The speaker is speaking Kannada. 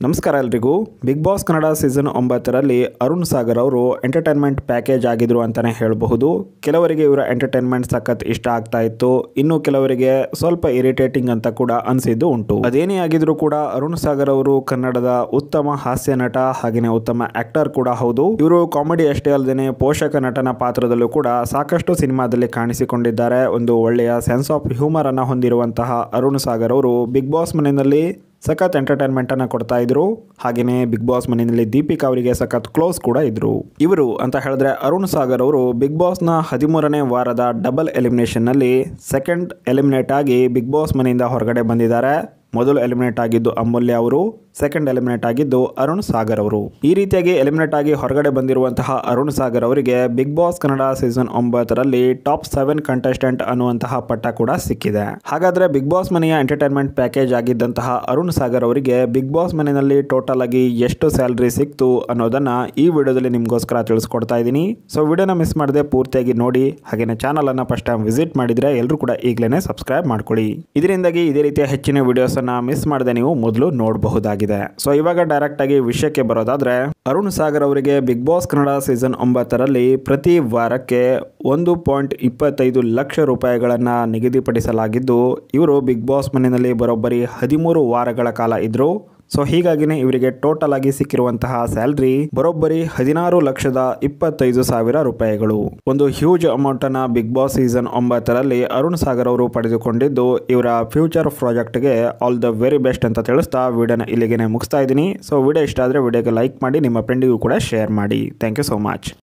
ನಮಸ್ಕಾರ ಎಲ್ರಿಗೂ. ಬಿಗ್ ಬಾಸ್ ಕನ್ನಡ ಸೀಸನ್ 9ರಲ್ಲಿ ಅರುಣ್ ಸಾಗರ್ ಅವರು ಎಂಟರ್ಟೈನ್ಮೆಂಟ್ ಪ್ಯಾಕೇಜ್ ಆಗಿದ್ರು ಅಂತಾನೆ ಹೇಳಬಹುದು. ಕೆಲವರಿಗೆ ಇವರ ಎಂಟರ್ಟೈನ್ಮೆಂಟ್ ಸಖತ್ ಇಷ್ಟ ಆಗ್ತಾ ಇತ್ತು, ಇನ್ನು ಕೆಲವರಿಗೆ ಸ್ವಲ್ಪ ಇರಿಟೇಟಿಂಗ್ ಅಂತ ಕೂಡ ಅನಿಸಿದ್ದು ಉಂಟು. ಅದೇನೇ ಆಗಿದ್ರು ಕೂಡ ಅರುಣ್ ಸಾಗರ್ ಅವರು ಕನ್ನಡದ ಉತ್ತಮ ಹಾಸ್ಯ ನಟ ಹಾಗೆಯೇ ಉತ್ತಮ ಆಕ್ಟರ್ ಕೂಡ ಹೌದು. ಇವರು ಕಾಮಿಡಿ ಅಷ್ಟೇ ಅಲ್ಲದೆ ಪೋಷಕ ನಟನ ಪಾತ್ರದಲ್ಲೂ ಕೂಡ ಸಾಕಷ್ಟು ಸಿನಿಮಾದಲ್ಲಿ ಕಾಣಿಸಿಕೊಂಡಿದ್ದಾರೆ. ಒಂದು ಒಳ್ಳೆಯ ಸೆನ್ಸ್ ಆಫ್ ಹ್ಯೂಮರ್ ಅನ್ನ ಹೊಂದಿರುವಂತಹ ಅರುಣ್ ಸಾಗರ್ ಅವರು ಬಿಗ್ ಬಾಸ್ ಮನೆಯಲ್ಲಿ ಸಖತ್ ಎಂಟರ್ಟೈನ್ಮೆಂಟ್ ಅನ್ನ ಕೊಡ್ತಾ ಇದ್ರು. ಹಾಗೇನೆ ಬಿಗ್ ಬಾಸ್ ಮನೆಯಲ್ಲಿ ದೀಪಿಕಾ ಅವರಿಗೆ ಸಖತ್ ಕ್ಲೋಸ್ ಕೂಡ ಇದ್ರು. ಇವರು ಅಂತ ಹೇಳಿದ್ರೆ ಅರುಣ್ ಸಾಗರ್ ಅವರು ಬಿಗ್ ಬಾಸ್ ನ 13ನೇ ವಾರದ ಡಬಲ್ ಎಲಿಮಿನೇಷನ್ ನಲ್ಲಿ ಸೆಕೆಂಡ್ ಎಲಿಮಿನೇಟ್ ಆಗಿ ಬಿಗ್ ಬಾಸ್ ಮನೆಯಿಂದ ಹೊರಗಡೆ ಬಂದಿದ್ದಾರೆ. ಮೊದಲು ಎಲಿಮಿನೇಟ್ ಆಗಿದ್ದು ಅಮೂಲ್ಯ ಅವರು, ಸೆಕೆಂಡ್ ಎಲಿಮಿನೇಟ್ ಆಗಿದ್ದು ಅರುಣ್ ಸಾಗರ್ ಅವರು. ಈ ರೀತಿಯಾಗಿ ಎಲಿಮಿನೇಟ್ ಆಗಿ ಹೊರಗಡೆ ಬಂದಿರುವಂತಹ ಅರುಣ್ ಸಾಗರ್ ಅವರಿಗೆ ಬಿಗ್ ಬಾಸ್ ಕನ್ನಡ ಸೀಸನ್ 9ರಲ್ಲಿ ಟಾಪ್ 7 ಕಂಟೆಸ್ಟೆಂಟ್ ಅನ್ನುವಂತಹ ಪಟ್ಟ ಕೂಡ ಸಿಕ್ಕಿದೆ. ಹಾಗಾದ್ರೆ ಬಿಗ್ ಬಾಸ್ ಮನೆಯ ಎಂಟರ್ಟೈನ್ಮೆಂಟ್ ಪ್ಯಾಕೇಜ್ ಆಗಿದ್ದಂತಹ ಅರುಣ್ ಸಾಗರ್ ಅವರಿಗೆ ಬಿಗ್ ಬಾಸ್ ಮನೆಯಲ್ಲಿ ಟೋಟಲ್ ಆಗಿ ಎಷ್ಟು ಸ್ಯಾಲರಿ ಸಿಕ್ತು ಅನ್ನೋದನ್ನ ಈ ವಿಡಿಯೋದಲ್ಲಿ ನಿಮ್ಗೋಸ್ಕರ ತಿಳಿಸ್ಕೊಡ್ತಾ ಇದ್ದೀನಿ. ಸೊ ವಿಡಿಯೋನ ಮಿಸ್ ಮಾಡದೆ ಪೂರ್ತಿಯಾಗಿ ನೋಡಿ. ಹಾಗೇನೆ ಚಾನಲ್ ಅನ್ನ ಫಸ್ಟ್ ಟೈಮ್ ವಿಸಿಟ್ ಮಾಡಿದ್ರೆ ಎಲ್ಲರೂ ಕೂಡ ಈಗಲೇ ಸಬ್ಸ್ಕ್ರೈಬ್ ಮಾಡ್ಕೊಳ್ಳಿ. ಇದರಿಂದಾಗಿ ಇದೇ ರೀತಿಯ ಹೆಚ್ಚಿನ ವಿಡಿಯೋಸ್ ಮಿಸ್ ಮಾಡದೆ ನೀವು ಮೊದಲು ನೋಡಬಹುದಾಗಿದೆ. ಸೊ ಇವಾಗ ಡೈರೆಕ್ಟ್ ಆಗಿ ವಿಷಯಕ್ಕೆ ಬರೋದಾದ್ರೆ, ಅರುಣ್ ಸಾಗರ್ ಅವರಿಗೆ ಬಿಗ್ ಬಾಸ್ ಕನ್ನಡ ಸೀಸನ್ 9ರಲ್ಲಿ ಪ್ರತಿ ವಾರಕ್ಕೆ 1.25 ಲಕ್ಷ ರೂಪಾಯಿಗಳನ್ನ ನಿಗದಿಪಡಿಸಲಾಗಿದ್ದು, ಇವರು ಬಿಗ್ ಬಾಸ್ ಮನೆಯಲ್ಲಿ ಬರೋಬ್ಬರಿ 13 ವಾರಗಳ ಕಾಲ ಇದ್ರು. ಸೊ ಹೀಗಾಗಿನೇ ಇವರಿಗೆ ಟೋಟಲ್ ಆಗಿ ಸಿಕ್ಕಿರುವಂತಹ ಸ್ಯಾಲರಿ ಬರೋಬ್ಬರಿ 16,25,000 ರೂಪಾಯಿಗಳು. ಒಂದು ಹ್ಯೂಜ್ ಅಮೌಂಟ್ ಅನ್ನ ಬಿಗ್ ಬಾಸ್ ಸೀಸನ್ 9ರಲ್ಲಿ ಅರುಣ್ ಸಾಗರ್ ಅವರು ಪಡೆದುಕೊಂಡಿದ್ದು, ಇವರ ಫ್ಯೂಚರ್ ಪ್ರಾಜೆಕ್ಟ್ಗೆ ಆಲ್ ದ ವೆರಿ ಬೆಸ್ಟ್ ಅಂತ ತಿಳಿಸ್ತಾ ವಿಡಿಯೋನ ಇಲ್ಲಿಗೆ ಮುಗಿಸ್ತಾ ಇದ್ದೀನಿ. ಸೊ ವಿಡಿಯೋ ಇಷ್ಟ ಆದರೆ ವಿಡಿಯೋಗೆ ಲೈಕ್ ಮಾಡಿ, ನಿಮ್ಮ ಫ್ರೆಂಡಿಗೂ ಕೂಡ ಶೇರ್ ಮಾಡಿ. Thank you so much.